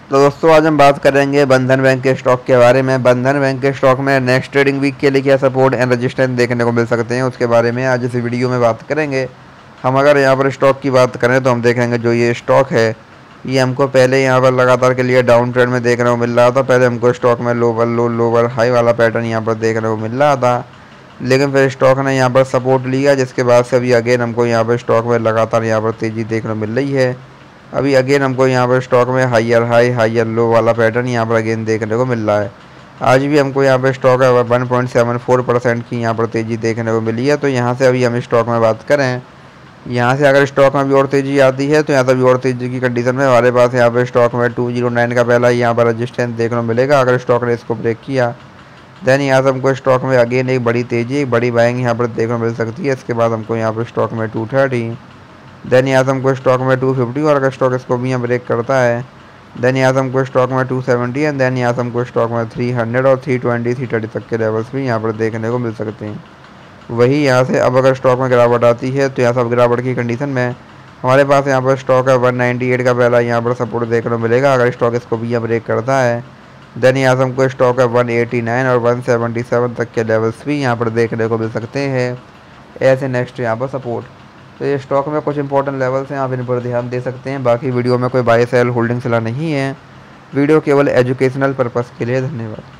तो दोस्तों आज हम बात करेंगे बंधन बैंक के स्टॉक के बारे में। बंधन बैंक के स्टॉक में नेक्स्ट ट्रेडिंग वीक के लिए क्या सपोर्ट एंड रेजिस्टेंस देखने को मिल सकते हैं, उसके बारे में आज इस वीडियो में बात करेंगे। हम अगर यहाँ पर स्टॉक की बात करें तो हम देखेंगे जो ये स्टॉक है ये हमको पहले यहाँ पर लगातार के लिए डाउन ट्रेंड में देखने को मिल रहा था। पहले हमको स्टॉक में लोअर लो लोअर हाई वाला पैटर्न यहाँ पर देखने को मिल रहा था, लेकिन फिर स्टॉक ने यहाँ पर सपोर्ट लिया, जिसके बाद से अभी अगेन हमको यहाँ पर स्टॉक में लगातार यहाँ पर तेज़ी देखने को मिल रही है। अभी अगेन हमको यहाँ पर स्टॉक में हायर हाई हायर लो वाला पैटर्न यहाँ पर अगेन देखने को मिल रहा है। आज भी हमको यहाँ पर स्टॉक है 1.74% की यहाँ पर तेज़ी देखने को मिली है। तो यहाँ से अभी हम स्टॉक में बात करें, यहाँ से अगर स्टॉक में भी और तेज़ी आती है तो यहाँ से भी और तेज़ी की कंडीशन में हमारे पास यहाँ पर स्टॉक में 209 का पहला यहाँ पर रजिस्टेंस देखने को मिलेगा। अगर स्टॉक ने इसको ब्रेक किया देन यहाँ से हमको स्टॉक में अगेन एक बड़ी तेज़ी एक बड़ी बाइंग यहाँ पर देखने को मिल सकती है। इसके बाद हमको यहाँ पर स्टॉक में 230, देन यहाँ से हमको स्टॉक में 250 और अगर स्टॉक इसको भी यहाँ ब्रेक करता है देन यहाँ से हमको स्टॉक में 270 एंड देन यहाँ से हमको स्टॉक में 300 और 320 330 तक के लेवल्स भी यहाँ पर देखने को मिल सकते हैं। वही यहाँ से अब अगर स्टॉक में गिरावट आती है तो यहाँ से अब गिरावट की कंडीशन में हमारे पास यहाँ पर स्टॉक है 198 का पहला यहाँ पर सपोर्ट देखने को मिलेगा। अगर स्टॉक इसको भी यहाँ ब्रेक करता है देन यहाँ से हमको स्टॉक है 189 और 177 तक के लेवल्स भी यहाँ पर देखने को मिल सकते हैं ऐसे नेक्स्ट यहाँ पर सपोर्ट। तो ये स्टॉक में कुछ इंपॉर्टेंट लेवल्स हैं, आप इन पर ध्यान दे सकते हैं। बाकी वीडियो में कोई बाय सेल होल्डिंग सलाह नहीं है, वीडियो केवल एजुकेशनल पर्पज़ के लिए। धन्यवाद।